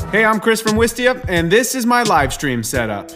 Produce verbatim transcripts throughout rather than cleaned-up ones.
Hey, I'm Chris from Wistia, and this is my live stream setup.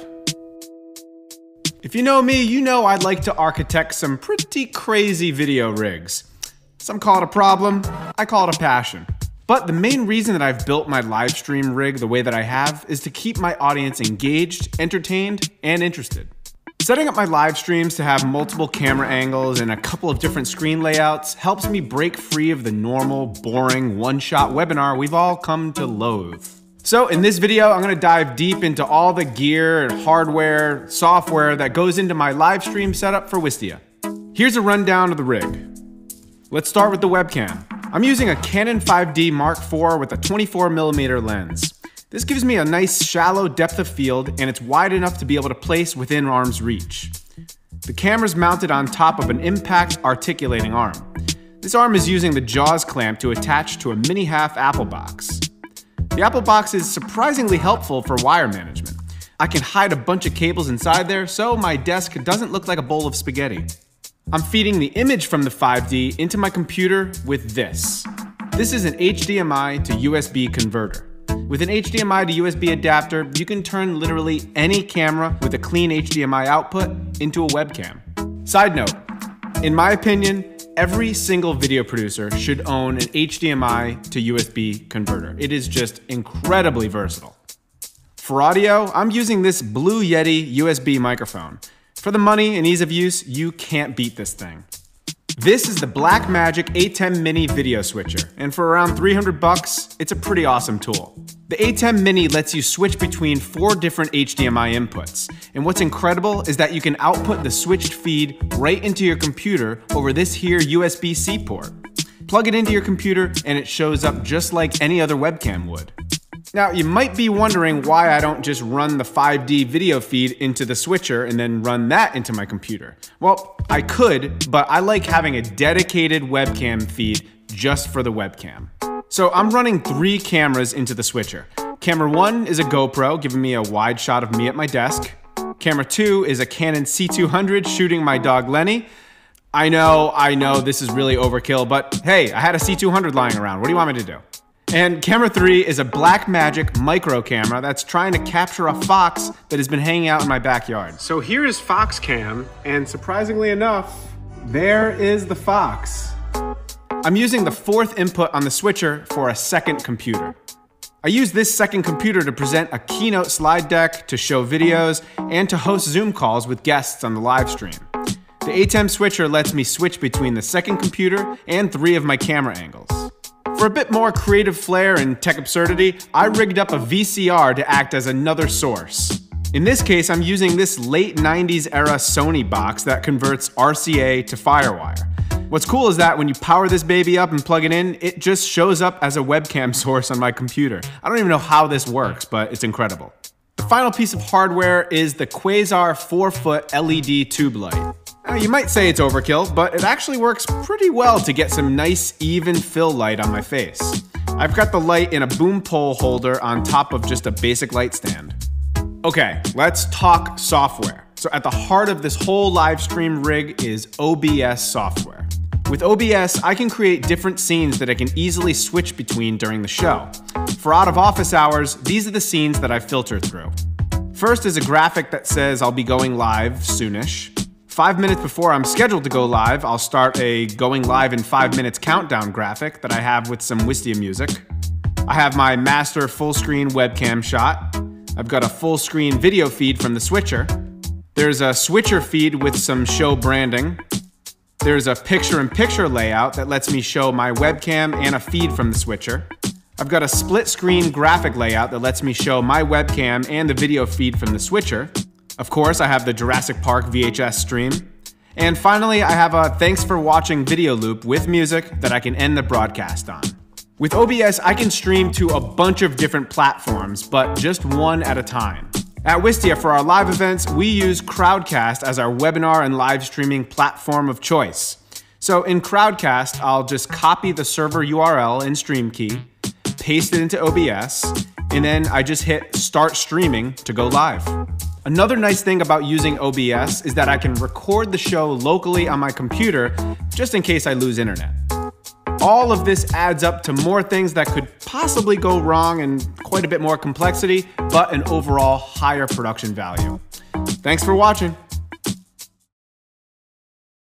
If you know me, you know I'd like to architect some pretty crazy video rigs. Some call it a problem, I call it a passion. But the main reason that I've built my live stream rig the way that I have is to keep my audience engaged, entertained, and interested. Setting up my live streams to have multiple camera angles and a couple of different screen layouts helps me break free of the normal, boring, one-shot webinar we've all come to loathe. So in this video, I'm gonna dive deep into all the gear and hardware, software that goes into my live stream setup for Wistia. Here's a rundown of the rig. Let's start with the webcam. I'm using a Canon five D Mark four with a twenty-four millimeter lens. This gives me a nice shallow depth of field, and it's wide enough to be able to place within arm's reach. The camera's mounted on top of an impact articulating arm. This arm is using the JAWS clamp to attach to a mini half Apple box. The Apple box is surprisingly helpful for wire management. I can hide a bunch of cables inside there, so my desk doesn't look like a bowl of spaghetti. I'm feeding the image from the five D into my computer with this. This is an H D M I to U S B converter. With an H D M I to U S B adapter, you can turn literally any camera with a clean H D M I output into a webcam. Side note, in my opinion, every single video producer should own an H D M I to U S B converter. It is just incredibly versatile. For audio, I'm using this Blue Yeti U S B microphone. For the money and ease of use, you can't beat this thing. This is the Blackmagic A ten Mini video switcher, and for around three hundred bucks, it's a pretty awesome tool. The A ten Mini lets you switch between four different H D M I inputs, and what's incredible is that you can output the switched feed right into your computer over this here U S B C port. Plug it into your computer and it shows up just like any other webcam would. Now, you might be wondering why I don't just run the five D video feed into the switcher and then run that into my computer. Well, I could, but I like having a dedicated webcam feed just for the webcam. So I'm running three cameras into the switcher. Camera one is a GoPro, giving me a wide shot of me at my desk. Camera two is a Canon C two hundred shooting my dog Lenny. I know, I know, this is really overkill, but hey, I had a C two hundred lying around. What do you want me to do? And camera three is a Blackmagic micro camera that's trying to capture a fox that has been hanging out in my backyard. So here is Foxcam, and surprisingly enough, there is the fox. I'm using the fourth input on the switcher for a second computer. I use this second computer to present a Keynote slide deck, to show videos, and to host Zoom calls with guests on the live stream. The A ten switcher lets me switch between the second computer and three of my camera angles. For a bit more creative flair and tech absurdity, I rigged up a V C R to act as another source. In this case, I'm using this late nineties era Sony box that converts R C A to Firewire. What's cool is that when you power this baby up and plug it in, it just shows up as a webcam source on my computer. I don't even know how this works, but it's incredible. The final piece of hardware is the Quasar four foot L E D tube light. Now, you might say it's overkill, but it actually works pretty well to get some nice, even fill light on my face. I've got the light in a boom pole holder on top of just a basic light stand. Okay, let's talk software. So at the heart of this whole live stream rig is O B S software. With O B S, I can create different scenes that I can easily switch between during the show. For out of office hours, these are the scenes that I filter through. First is a graphic that says I'll be going live soonish. Five minutes before I'm scheduled to go live, I'll start a going live in five minutes countdown graphic that I have with some Wistia music. I have my master full screen webcam shot. I've got a full screen video feed from the switcher. There's a switcher feed with some show branding. There's a picture-in-picture layout that lets me show my webcam and a feed from the switcher. I've got a split screen graphic layout that lets me show my webcam and the video feed from the switcher. Of course, I have the Jurassic Park V H S stream. And finally, I have a thanks for watching video loop with music that I can end the broadcast on. With O B S, I can stream to a bunch of different platforms, but just one at a time. At Wistia, for our live events, we use Crowdcast as our webinar and live streaming platform of choice. So in Crowdcast, I'll just copy the server U R L and stream key, paste it into O B S, and then I just hit start streaming to go live. Another nice thing about using O B S is that I can record the show locally on my computer just in case I lose internet. All of this adds up to more things that could possibly go wrong and quite a bit more complexity, but an overall higher production value. Thanks for watching.